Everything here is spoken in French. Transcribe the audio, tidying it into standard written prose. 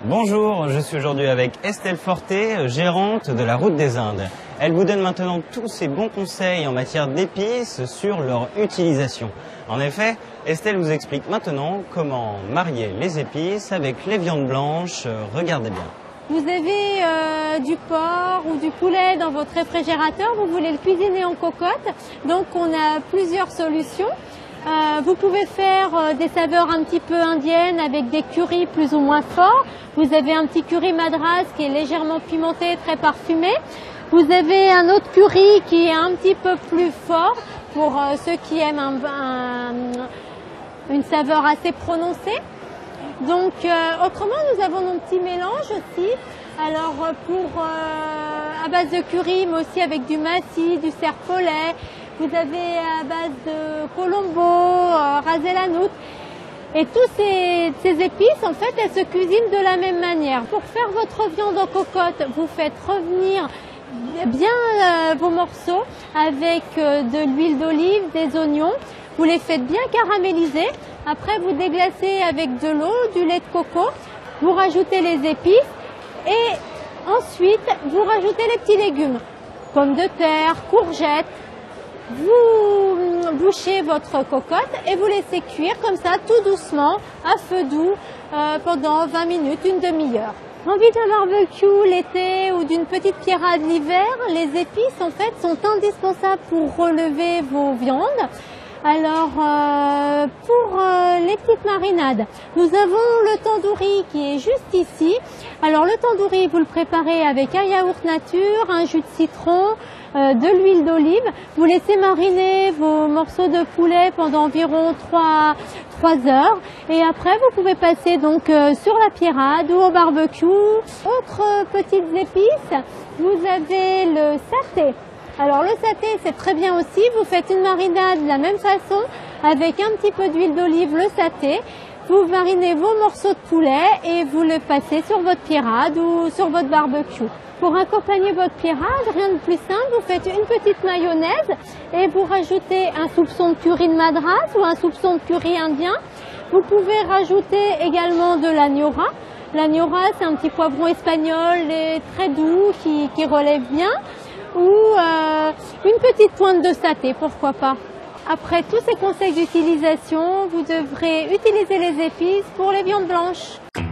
Bonjour, je suis aujourd'hui avec Estelle Forté, gérante de la Route des Indes. Elle vous donne maintenant tous ses bons conseils en matière d'épices sur leur utilisation. En effet, Estelle vous explique maintenant comment marier les épices avec les viandes blanches. Regardez bien. Vous avez du porc ou du poulet dans votre réfrigérateur, vous voulez le cuisiner en cocotte, donc on a plusieurs solutions. Vous pouvez faire des saveurs un petit peu indiennes avec des currys plus ou moins forts. Vous avez un petit curry madras qui est légèrement pimenté, très parfumé. Vous avez un autre curry qui est un petit peu plus fort pour ceux qui aiment une saveur assez prononcée. Donc autrement nous avons nos petits mélanges aussi. Alors à base de curry mais aussi avec du massis, du serpolet. Vous avez à base de colombo, ras el hanout. Et tous ces épices, en fait, elles se cuisinent de la même manière. Pour faire votre viande en cocotte, vous faites revenir bien vos morceaux avec de l'huile d'olive, des oignons. Vous les faites bien caraméliser. Après, vous déglacez avec de l'eau, du lait de coco. Vous rajoutez les épices et ensuite, vous rajoutez les petits légumes. Pommes de terre, courgettes. Vous bouchez votre cocotte et vous laissez cuire comme ça tout doucement à feu doux pendant 20 minutes, une demi-heure. Envie d'un barbecue l'été ou d'une petite pierrade l'hiver, les épices en fait sont indispensables pour relever vos viandes. Alors pour les petites marinades, nous avons le tandoori qui est juste ici. Alors le tandoori, vous le préparez avec un yaourt nature, un jus de citron, de l'huile d'olive. Vous laissez mariner vos morceaux de poulet pendant environ 3 heures. Et après, vous pouvez passer donc sur la pierrade ou au barbecue. Autres petites épices, vous avez le saté. Alors le saté, c'est très bien aussi. Vous faites une marinade de la même façon avec un petit peu d'huile d'olive, le saté. Vous marinez vos morceaux de poulet et vous le passez sur votre pierrade ou sur votre barbecue. Pour accompagner votre pierrade, rien de plus simple, vous faites une petite mayonnaise et vous rajoutez un soupçon de curry de madras ou un soupçon de curry indien. Vous pouvez rajouter également de l'agnora. L'agnora, c'est un petit poivron espagnol et très doux qui relève bien. Ou une petite pointe de saté, pourquoi pas. Après tous ces conseils d'utilisation, vous devrez utiliser les épices pour les viandes blanches.